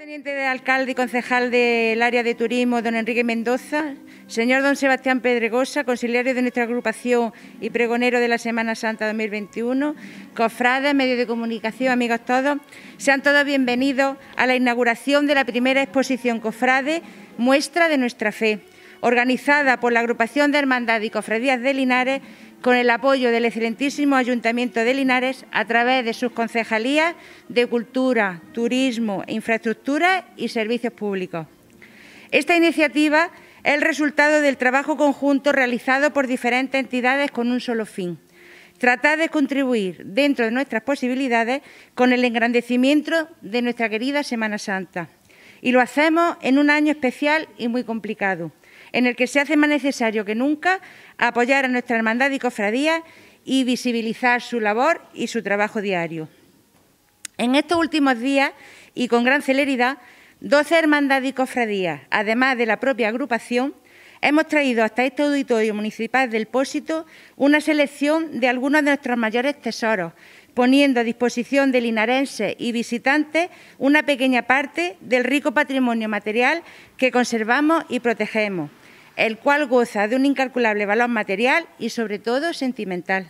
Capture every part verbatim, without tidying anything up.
Teniente de alcalde y concejal del área de turismo, don Enrique Mendoza, señor don Sebastián Pedregosa, consiliario de nuestra agrupación y pregonero de la Semana Santa dos mil veintiuno, cofrades, medios de comunicación, amigos todos, sean todos bienvenidos a la inauguración de la primera exposición cofrade, Muestra de nuestra fe, organizada por la Agrupación de Hermandad y Cofradías de Linares, con el apoyo del excelentísimo Ayuntamiento de Linares a través de sus concejalías de Cultura, Turismo, Infraestructura y Servicios Públicos. Esta iniciativa es el resultado del trabajo conjunto realizado por diferentes entidades con un solo fin: tratar de contribuir, dentro de nuestras posibilidades, con el engrandecimiento de nuestra querida Semana Santa. Y lo hacemos en un año especial y muy complicado, en el que se hace más necesario que nunca apoyar a nuestra hermandad y cofradía y visibilizar su labor y su trabajo diario. En estos últimos días, y con gran celeridad, doce hermandades y cofradías, además de la propia agrupación, hemos traído hasta este auditorio municipal del Pósito una selección de algunos de nuestros mayores tesoros, poniendo a disposición de linarenses y visitantes una pequeña parte del rico patrimonio material que conservamos y protegemos, el cual goza de un incalculable valor material y, sobre todo, sentimental.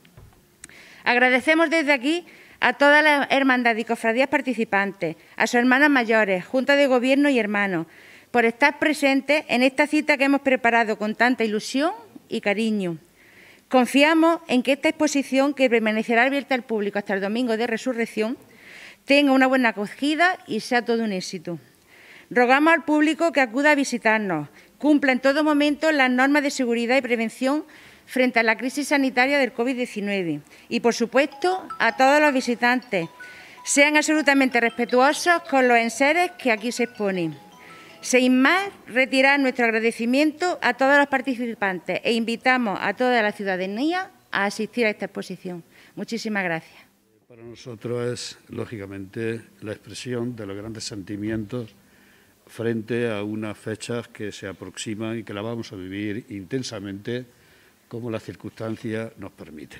Agradecemos desde aquí a todas las hermandades y cofradías participantes, a sus hermanos mayores, Junta de Gobierno y hermanos, por estar presentes en esta cita que hemos preparado con tanta ilusión y cariño. Confiamos en que esta exposición, que permanecerá abierta al público hasta el domingo de Resurrección, tenga una buena acogida y sea todo un éxito. Rogamos al público que acuda a visitarnos, cumpla en todo momento las normas de seguridad y prevención frente a la crisis sanitaria del COVID diecinueve y, por supuesto, a todos los visitantes, sean absolutamente respetuosos con los enseres que aquí se exponen. Sin más, retirar nuestro agradecimiento a todos los participantes e invitamos a toda la ciudadanía a asistir a esta exposición. Muchísimas gracias. Para nosotros es, lógicamente, la expresión de los grandes sentimientos frente a unas fechas que se aproximan y que las vamos a vivir intensamente como las circunstancias nos permiten.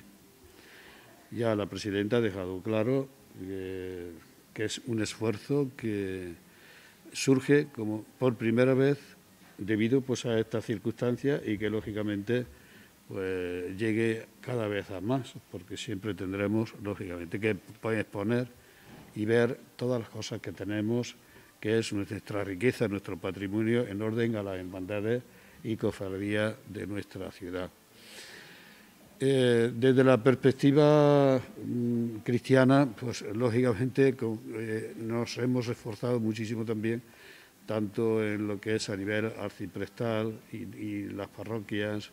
Ya la presidenta ha dejado claro que, que es un esfuerzo que surge como por primera vez debido pues, a estas circunstancias y que lógicamente pues, llegue cada vez a más, porque siempre tendremos lógicamente que exponer y ver todas las cosas que tenemos, que es nuestra riqueza, nuestro patrimonio, en orden a las hermandades y cofradías de nuestra ciudad. Eh, desde la perspectiva mmm, cristiana, pues lógicamente con, eh, nos hemos esforzado muchísimo también, tanto en lo que es a nivel arciprestal y, y las parroquias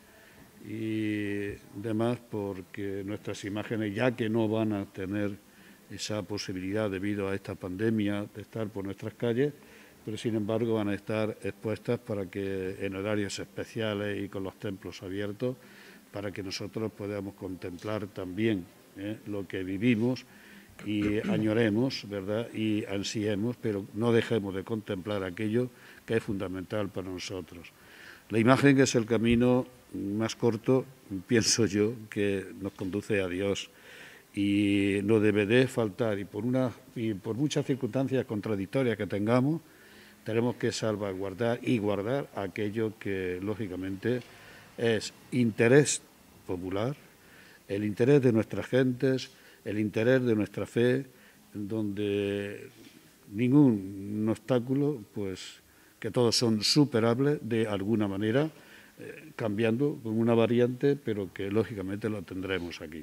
y demás, porque nuestras imágenes, ya que no van a tener esa posibilidad debido a esta pandemia de estar por nuestras calles, pero sin embargo van a estar expuestas para que en horarios especiales y con los templos abiertos, para que nosotros podamos contemplar también eh, lo que vivimos y añoremos, ¿verdad?, y ansiemos, pero no dejemos de contemplar aquello que es fundamental para nosotros. La imagen, que es el camino más corto, pienso yo, que nos conduce a Dios, y no debe de faltar, y por, una, y por muchas circunstancias contradictorias que tengamos, tenemos que salvaguardar y guardar aquello que, lógicamente, es interés popular, el interés de nuestras gentes, el interés de nuestra fe, donde ningún obstáculo, pues que todos son superables de alguna manera, eh, cambiando con una variante, pero que lógicamente lo tendremos aquí.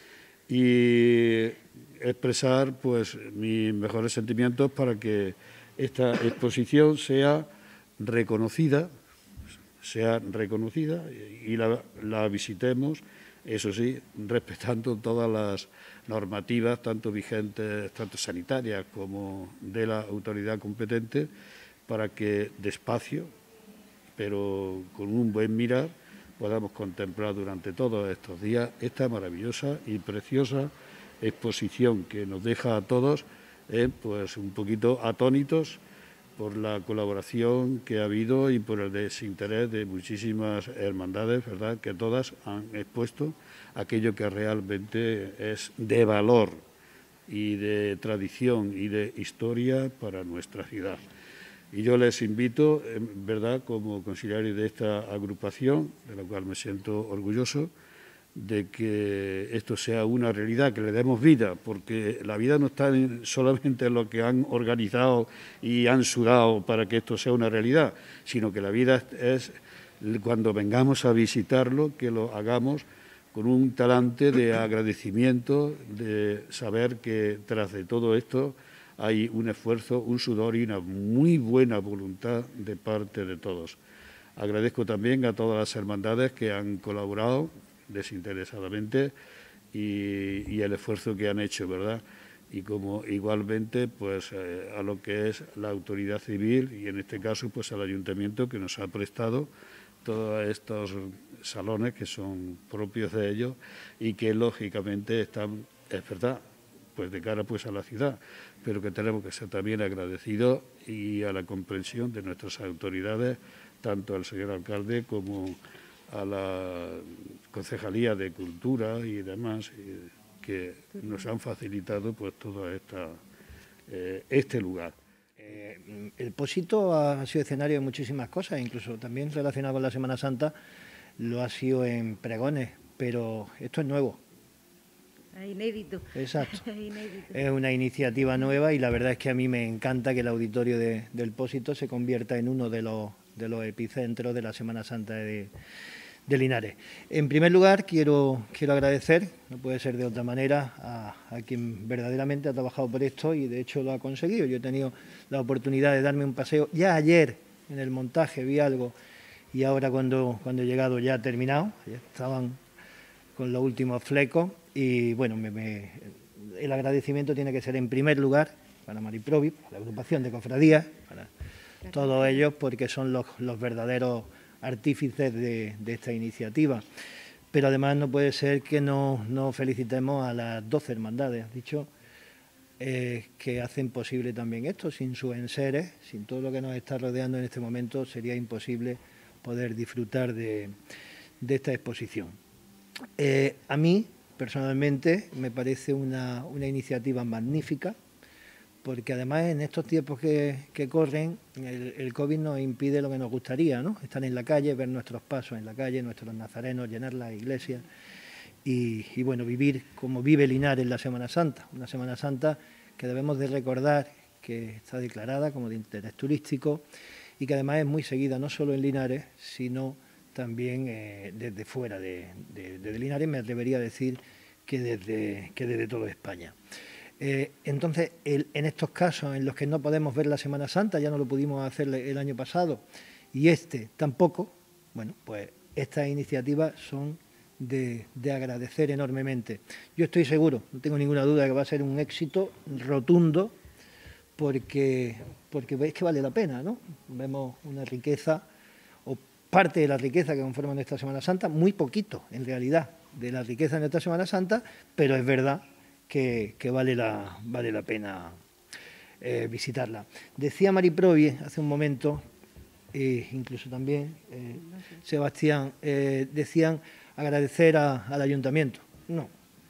Y expresar pues mis mejores sentimientos para que esta exposición sea reconocida, sea reconocida y la, la visitemos, eso sí, respetando todas las normativas, tanto vigentes, tanto sanitarias como de la autoridad competente, para que despacio, pero con un buen mirar, podamos contemplar durante todos estos días esta maravillosa y preciosa exposición que nos deja a todos eh, pues un poquito atónitos por la colaboración que ha habido y por el desinterés de muchísimas hermandades, ¿verdad?, que todas han expuesto aquello que realmente es de valor y de tradición y de historia para nuestra ciudad. Y yo les invito, en verdad, como consiliario de esta agrupación, de la cual me siento orgulloso, de que esto sea una realidad, que le demos vida, porque la vida no está solamente en lo que han organizado y han sudado para que esto sea una realidad, sino que la vida es cuando vengamos a visitarlo, que lo hagamos con un talante de agradecimiento, de saber que tras de todo esto hay un esfuerzo, un sudor y una muy buena voluntad de parte de todos. Agradezco también a todas las hermandades que han colaborado desinteresadamente y, y el esfuerzo que han hecho, ¿verdad? Y como igualmente pues eh, a lo que es la autoridad civil y en este caso pues al ayuntamiento que nos ha prestado todos estos salones que son propios de ellos y que lógicamente están, es verdad, pues de cara pues a la ciudad, pero que tenemos que ser también agradecidos y a la comprensión de nuestras autoridades, tanto al señor alcalde como a la Concejalía de Cultura y demás, que nos han facilitado pues todo esta, eh, este lugar. Eh, el Pósito ha sido escenario de muchísimas cosas, incluso también relacionado con la Semana Santa, lo ha sido en pregones, pero esto es nuevo. Inédito. Exacto. Inédito. Es una iniciativa nueva y la verdad es que a mí me encanta que el auditorio de, del Pósito se convierta en uno de los, de los epicentros de la Semana Santa de, de Linares. En primer lugar, quiero, quiero agradecer, no puede ser de otra manera, a, a quien verdaderamente ha trabajado por esto y de hecho lo ha conseguido. Yo he tenido la oportunidad de darme un paseo ya ayer en el montaje, vi algo y ahora cuando, cuando he llegado ya ha terminado, ya estaban con los últimos flecos. Y bueno, me, me, el agradecimiento tiene que ser en primer lugar para Mariprovi, para la agrupación de cofradías, para todos ellos, porque son los, los verdaderos artífices de, de esta iniciativa. Pero además no puede ser que no, no felicitemos a las doce hermandades, has dicho, eh, que hacen posible también esto. Sin sus enseres, sin todo lo que nos está rodeando en este momento, sería imposible poder disfrutar de, de esta exposición. Eh, a mí, personalmente, me parece una, una iniciativa magnífica, porque además en estos tiempos que, que corren, el, el COVID nos impide lo que nos gustaría, ¿no? Estar en la calle, ver nuestros pasos en la calle, nuestros nazarenos, llenar las iglesias y, y bueno, vivir como vive Linares en la Semana Santa, una Semana Santa que debemos de recordar que está declarada como de interés turístico y que además es muy seguida no solo en Linares, sino también eh, desde fuera de, de, de Linares, me atrevería a decir que desde, que desde toda España. Eh, entonces, el, en estos casos en los que no podemos ver la Semana Santa, ya no lo pudimos hacer el año pasado, y este tampoco, bueno, pues estas iniciativas son de, de agradecer enormemente. Yo estoy seguro, no tengo ninguna duda de que va a ser un éxito rotundo, porque, porque es que vale la pena, ¿no? Vemos una riqueza, o parte de la riqueza que conforma nuestra Semana Santa, muy poquito, en realidad, de la riqueza de nuestra Semana Santa, pero es verdad que, que vale, la, vale la pena eh, visitarla. Decía Mariprovi hace un momento, eh, incluso también eh, Sebastián, eh, decían agradecer a, al ayuntamiento. No,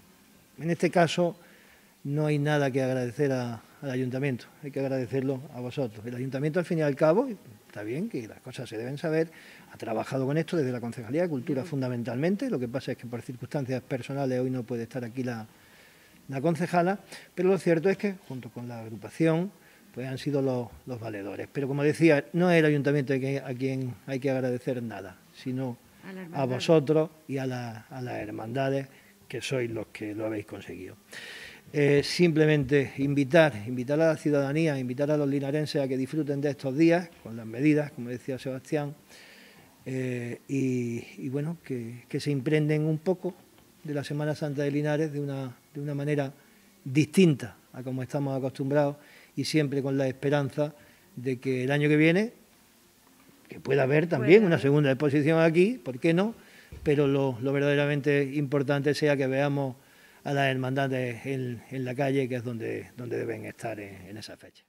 en este caso no hay nada que agradecer a, al ayuntamiento, hay que agradecerlo a vosotros. El ayuntamiento, al fin y al cabo, está bien que las cosas se deben saber, ha trabajado con esto desde la Concejalía de Cultura fundamentalmente, lo que pasa es que por circunstancias personales hoy no puede estar aquí la, la concejala, pero lo cierto es que junto con la agrupación pues han sido los, los valedores. Pero como decía, no es el ayuntamiento a quien, a quien hay que agradecer nada, sino a, a vosotros y a, la, a las hermandades que sois los que lo habéis conseguido. Eh, simplemente invitar, invitar a la ciudadanía, invitar a los linarenses a que disfruten de estos días, con las medidas, como decía Sebastián, eh, y, y bueno, que, que se imprenden un poco de la Semana Santa de Linares de una, de una manera distinta a como estamos acostumbrados y siempre con la esperanza de que el año que viene, que pueda haber también una segunda exposición aquí, ¿por qué no? Pero lo, lo verdaderamente importante sea que veamos a las hermandades en, en la calle, que es donde, donde deben estar en, en esa fecha.